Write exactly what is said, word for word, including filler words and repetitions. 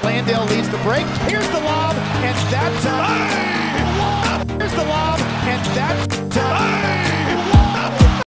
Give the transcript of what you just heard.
Landale leads the break. Here's the lob, and that time.